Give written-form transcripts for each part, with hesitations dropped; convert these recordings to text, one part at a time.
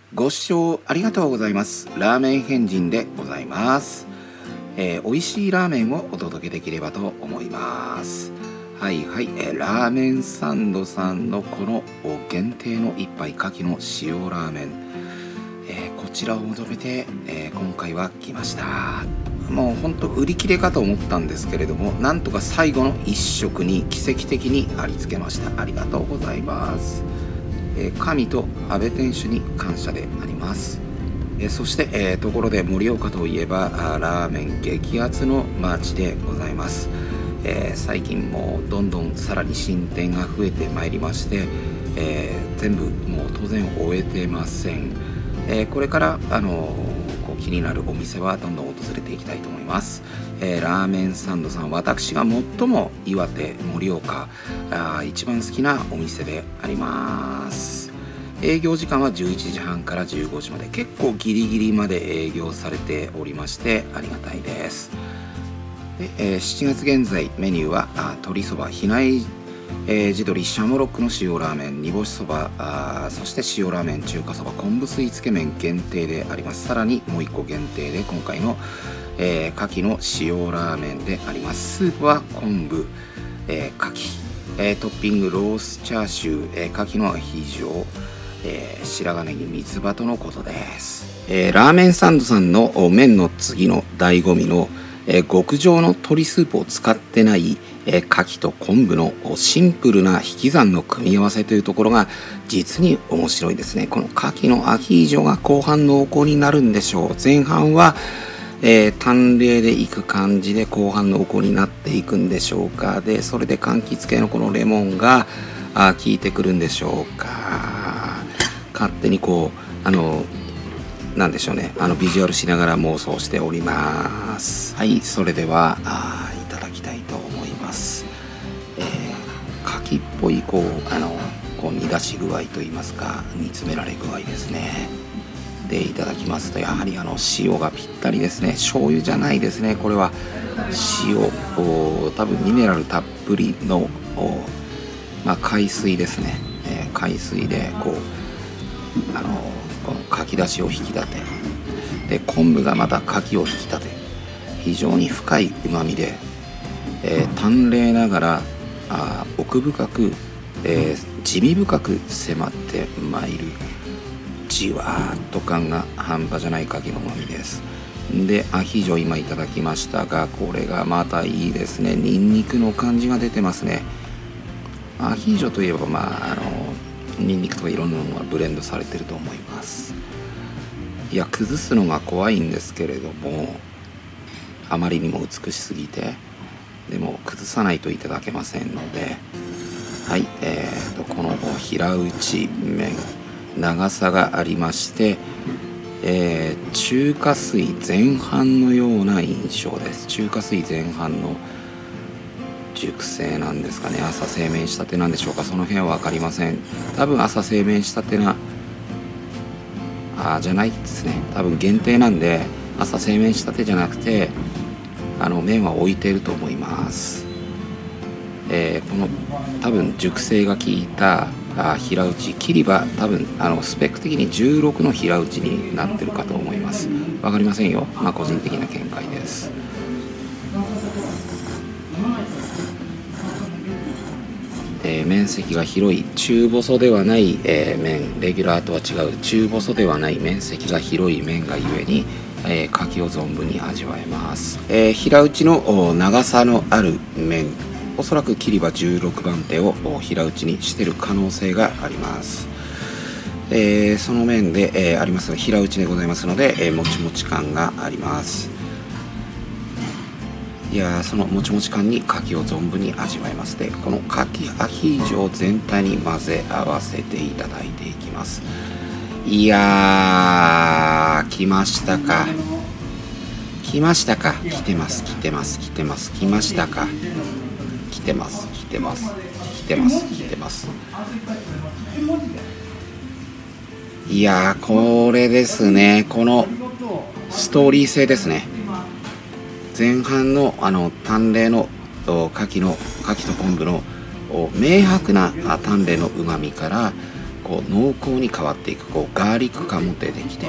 ご視聴ありがとうございます。ラーメン変人でございます。美味しいラーメンをお届けできればと思います。ラーメンサンドさんのこの限定の一杯牡蠣の塩ラーメン、こちらを求めて、今回は来ました。もうほんと売り切れかと思ったんですけれども、なんとか最後の一食に奇跡的にありつけました。ありがとうございます。神と安倍店主に感謝であります。そして、ところで盛岡といえばラーメン激アツの街でございます。最近もどんどんさらに進展が増えてまいりまして、全部もう当然終えてません。これから気になるお店はどんどん訪れていきたいと思います。ラーメンサンドさん、私が最も岩手盛岡一番好きなお店であります。営業時間は11時半から15時まで、結構ギリギリまで営業されておりましてありがたいです。で、7月現在メニューは鶏そば、比内地鶏シャモロックの塩ラーメン、煮干しそば、そして塩ラーメン、中華そば、昆布水つけ麺限定であります。さらにもう1個限定で今回の、牡蠣の塩ラーメンであります。スープは昆布、牡蠣、トッピングロースチャーシュー、牡蠣のアヒージョ、白髪ネギ三つ葉とのことです。ラーメンサンドさんの麺の次の醍醐味の極上の鶏スープを使ってない牡蠣と昆布のシンプルな引き算の組み合わせというところが実に面白いですね。この牡蠣のアヒージョが後半濃厚になるんでしょう。前半は、淡麗でいく感じで後半濃厚になっていくんでしょうか。でそれで柑橘系のこのレモンが効いてくるんでしょうか。勝手になんでしょうね、ビジュアルしながら妄想しております。はい、それではいただきたいと思います。牡蠣っぽい煮出し具合といいますか、煮詰められ具合ですね。でいただきますと、やはり塩がぴったりですね。醤油じゃないですね、これは塩、多分ミネラルたっぷりの海水ですね。海水でこのかき出しを引き立てで、昆布がまた牡蠣を引き立て、非常に深い旨味で、淡麗ながら奥深く、地味深く迫ってまいるじわーっと感が半端じゃない牡蠣の旨味です。でアヒージョ今いただきましたが、これがまたいいですね。ニンニクの感じが出てますね。アヒージョといえばニンニクとかいろんなものがブレンドされてると思います。いや、崩すのが怖いんですけれども、あまりにも美しすぎて、でも崩さないといただけませんので、はい、この平打ち麺、長さがありまして、中華水前半のような印象です。中華水前半の熟成なんですかね、朝製麺したてなんでしょうか、その辺は分かりません。多分朝製麺したてじゃないですね。多分限定なんで朝製麺したてじゃなくて麺は置いてると思います。この多分熟成が効いた平打ち切りは多分スペック的に16の平打ちになってるかと思います。分かりませんよ、個人的な見解です。面積が広い中細ではない、麺、レギュラーとは違う中細ではない面積が広い麺がゆえに、牡蠣を存分に味わえます。平打ちの長さのある麺、おそらく切り刃16番手を平打ちにしている可能性があります。その麺で、あります平打ちでございますので、もちもち感があります。いやー、そのもちもち感に牡蠣を存分に味わえます。でこの牡蠣アヒージョを全体に混ぜ合わせていただいていきます。いやー、来ましたか、来ましたか、来てます、来てます、来てます、来ましたか、来てます、来てます、来てます、来てます。いやー、これですね、このストーリー性ですね。前半の淡麗の牡蠣と昆布の明白な淡麗のうまみから、 こう濃厚に変わっていく、こうガーリック感も出てきて、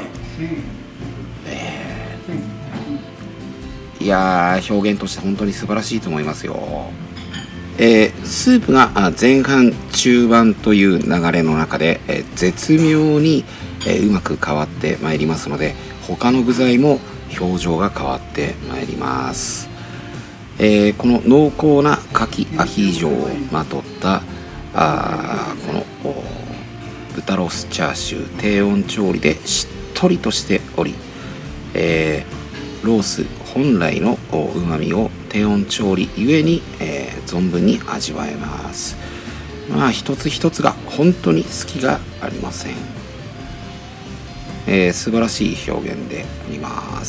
いやー、表現として本当に素晴らしいと思いますよ。スープが前半中盤という流れの中で、絶妙に、うまく変わってまいりますので、他の具材も表情が変わってまいります。この濃厚な牡蠣アヒージョをまとったこの豚ロースチャーシュー、低温調理でしっとりとしており、ロース本来のうまみを低温調理ゆえに、存分に味わえます。まあ一つ一つが本当に隙がありません。素晴らしい表現であります。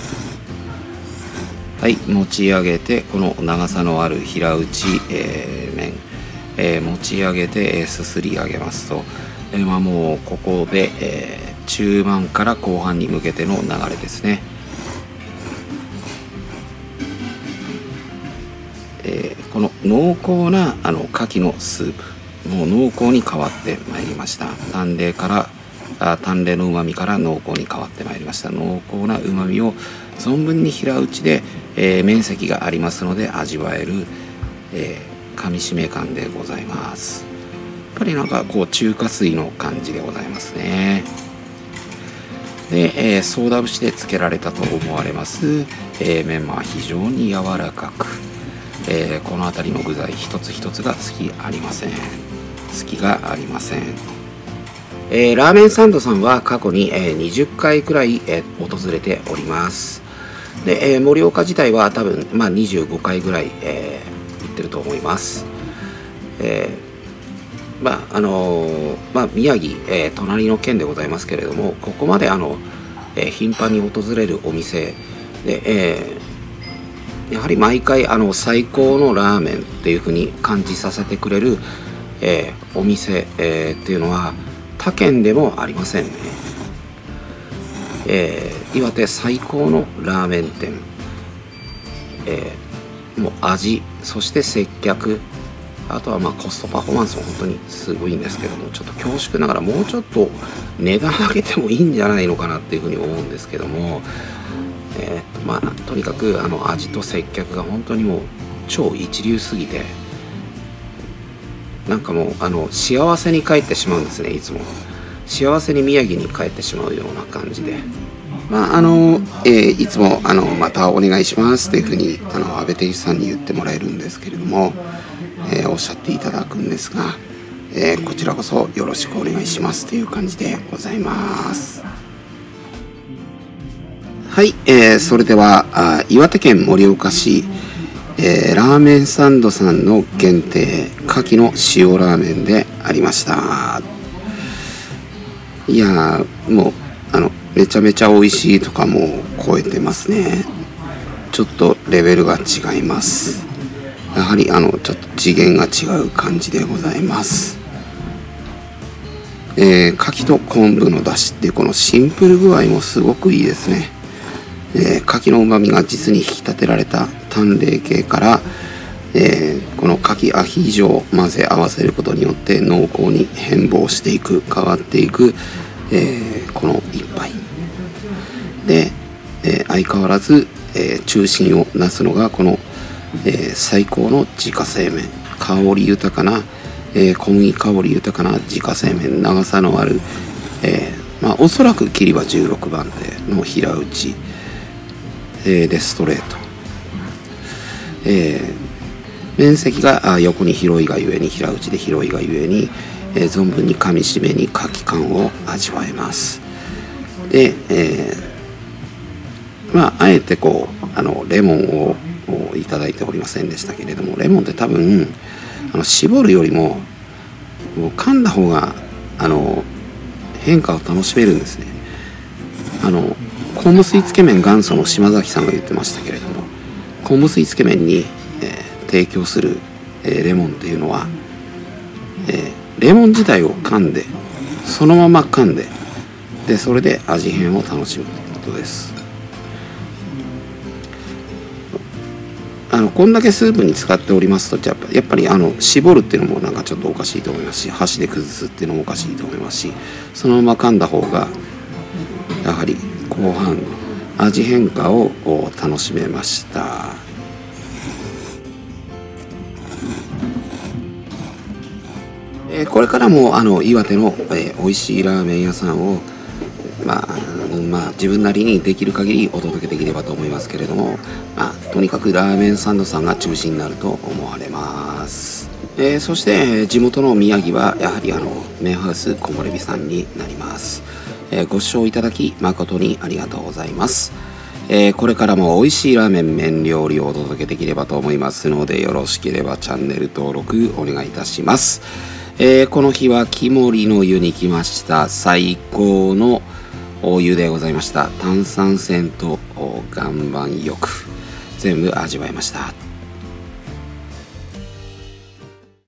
はい、持ち上げてこの長さのある平打ち、麺、持ち上げて、すすり上げますと、もうここで、中盤から後半に向けての流れですね。この濃厚な牡蠣のスープ、もう濃厚に変わってまいりました。淡麗のうまみから濃厚に変わってまいりました。濃厚なうまみを存分に平打ちで、面積がありますので味わえる、噛みしめ感でございます。やっぱりなんかこう中華水の感じでございますね。で、ソーダ節でつけられたと思われます、メンマは非常に柔らかく、この辺りの具材一つ一つが隙がありません。ラーメンサンドさんは過去に、20回くらい、訪れております。で、盛岡自体は多分、25回ぐらい、行ってると思います。宮城、隣の県でございますけれども、ここまで頻繁に訪れるお店で、やはり毎回最高のラーメンっていう風に感じさせてくれる、お店、っていうのは他県でもありませんね。岩手最高のラーメン店、もう味、そして接客、あとはコストパフォーマンスも本当にすごいんですけども、ちょっと恐縮ながらもうちょっと値段上げてもいいんじゃないのかなっていうふうに思うんですけども、とにかく味と接客が本当にもう超一流すぎて、なんかもう幸せに帰ってしまうんですね。いつも幸せに宮城に帰ってしまうような感じで、いつもまたお願いしますというふうに安倍定一さんに言ってもらえるんですけれども、おっしゃっていただくんですが、こちらこそよろしくお願いしますという感じでございます。はい、それでは岩手県盛岡市、ラーメンサンドさんの限定牡蠣の塩ラーメンでありました。いやー、もうめちゃめちゃ美味しいとかも超えてますね。ちょっとレベルが違います。やはりちょっと次元が違う感じでございます。牡蠣と昆布の出汁っていうこのシンプル具合もすごくいいですね。牡蠣の旨味が実に引き立てられた淡麗系から、この牡蠣アヒージョを混ぜ合わせることによって濃厚に変貌していく、変わっていく、この一杯で、相変わらず、中心をなすのがこの、最高の自家製麺、香り豊かな、小麦香り豊かな自家製麺、長さのある、おそらく切りは16番手の平打ち、でストレート、面積が横に広いがゆえに、平打ちで広いがゆえに、存分に噛みしめに牡蠣感を味わえます。で、あえてこうレモンをいただいておりませんでしたけれども、レモンって多分絞るよりも噛んだ方が変化を楽しめるんですね。昆布水つけ麺元祖の島崎さんが言ってましたけれども、昆布水つけ麺に、提供する、レモンっていうのは、レモン自体を噛んで、そのまま噛んで、それで味変を楽しむということです。 こんだけスープに使っておりますと、やっぱり絞るっていうのもなんかちょっとおかしいと思いますし、箸で崩すっていうのもおかしいと思いますし、そのまま噛んだ方がやはり後半味変化を楽しめました。これからも岩手の、美味しいラーメン屋さんを自分なりにできる限りお届けできればと思いますけれども、とにかくラーメンサンドさんが中心になると思われます。そして、地元の宮城はやはりメンハウス木漏れ日さんになります。ご視聴いただき誠にありがとうございます。これからも美味しいラーメン麺料理をお届けできればと思いますので、よろしければチャンネル登録お願いいたします。この日は木漏りの湯に来ました。最高のお湯でございました。炭酸泉と岩盤浴全部味わいました。